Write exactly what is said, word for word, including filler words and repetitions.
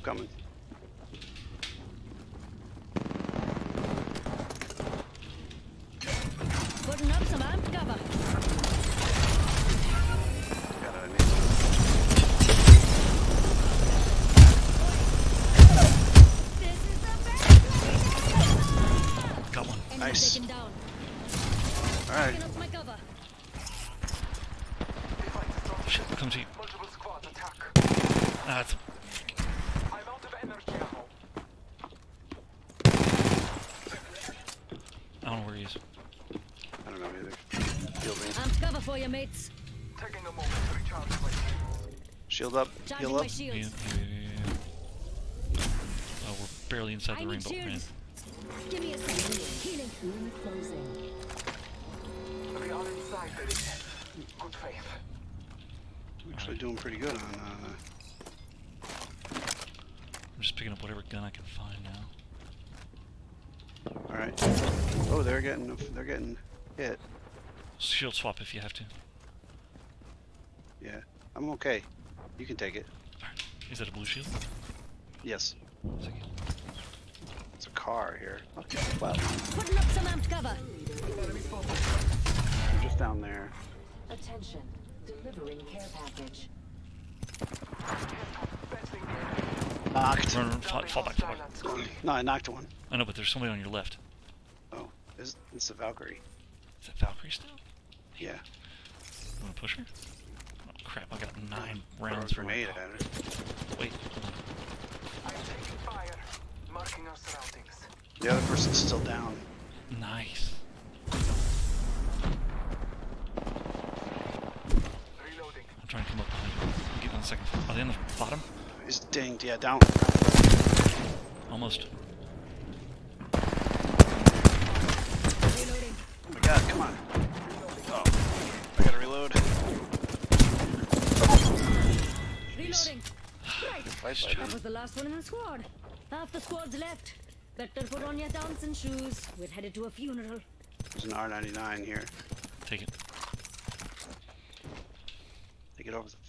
coming. Putting up some amped cover. Got it, I need This is the best. Got one. Enemy Nice. taken down. Alright. Taking up my cover. Shit, come to you. Multiple squads attack. Ah, that's I'm out of energy ammo. I don't know where he is. I don't know either. Shield me. Amped cover for you, mates. Taking a moment to recharge my Shield up. Charging Heal my up. Yeah, shields. yeah, yeah, yeah. Oh, we're barely inside I the need rainbow, man. shields. Give me a second. Healing. Room closing. We are inside, baby. Good faith. Actually doing pretty good on. Uh, I'm just picking up whatever gun I can find now. all right. Oh, they're getting. They're getting hit. Shield swap if you have to. Yeah. I'm okay. You can take it. Alright. Is that a blue shield? Yes. Second. It's a car here. Okay. Wow. Putting up some amped cover. I'm just down there. Attention, delivering care package. Knocked. Run, run, fall, fall back, fall back. No, I knocked one. I know, but there's somebody on your left. Oh, it's, it's a Valkyrie. Is that Valkyrie still? Yeah. You wanna push her? Oh crap, I got nine Throw a rounds for my... grenade at her. Wait. I'm taking fire. Marking our surroundings. The other person's still down. Nice. Reloading. I'm trying to come up behind you. I'll get on the second floor. Are they on the bottom? He's dinged. Yeah, down. Almost. Reloading. Oh my god, come on. Oh, I gotta reload. Reloading. Right. Fight, That fight. was the last one in the squad. Half the squad's left. Better put on your dancing shoes. We're headed to a funeral. There's an R ninety-nine here. Take it. Take it over the